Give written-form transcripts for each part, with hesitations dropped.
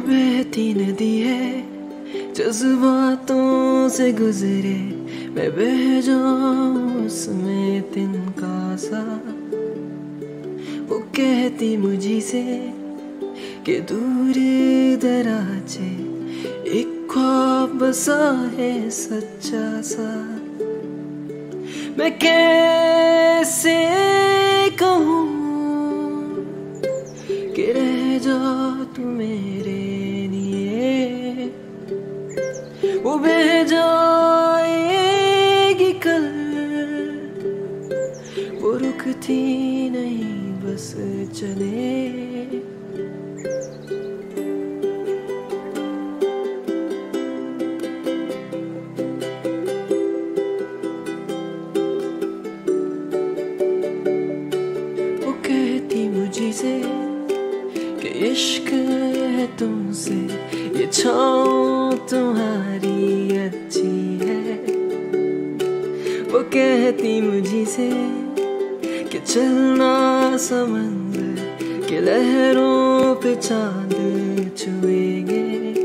बहती नदी है जज्बातों से गुजरे, मैं बह जाऊं उसमें तिनका सा। वो कहती मुझी से कि दूर दराजे एक ख्वाब बसा है सच्चा सा। मैं कैसे कहूँ कि रह जा तू मेरे लिए, वो बह जाएगी कल, वो रुखती नहीं बस चले। वो कहती मुझी से कि इश्क है तुमसे, ये छाओ तुम्हारी अच्छी है। वो कहती मुझी से कि चलना समंदर के लहरों पे चांद छुएंगे।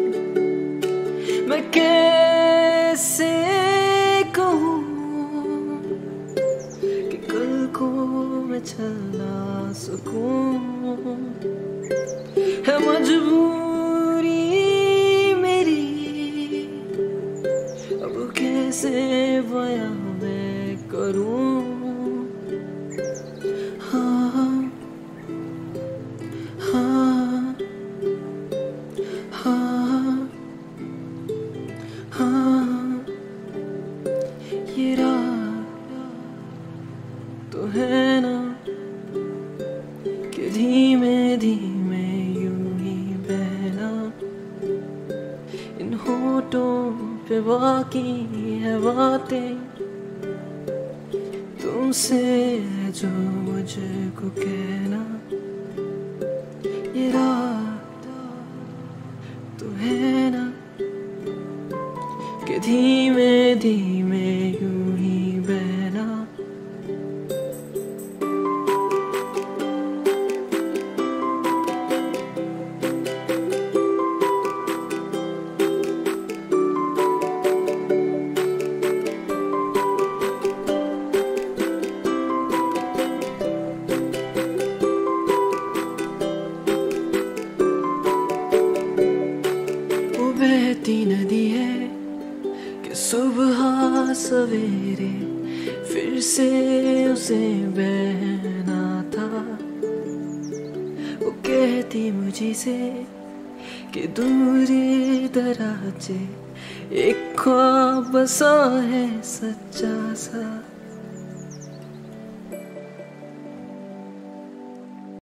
मैं कैसे कहूँ कि कल को मैं चला सकूं, है मजबूरी मेरी, अब कैसे बयां मैं करूं। हाँ हाँ हाँ हाँ, ये रात तो है ना कि धीमे धीमे यूं ही बहना, इन होठों पे बाकी है बातें तुमसे जो मुझको कहना। ये रात तो है ना कि धीमे धीमे यूं ही बहना। बहती नदी है कि सुबह सवेरे फिर से उसे बहना था। वो कहती मुझी से कि दूर दराजे एक ख्वाब बसा है सच्चा सा।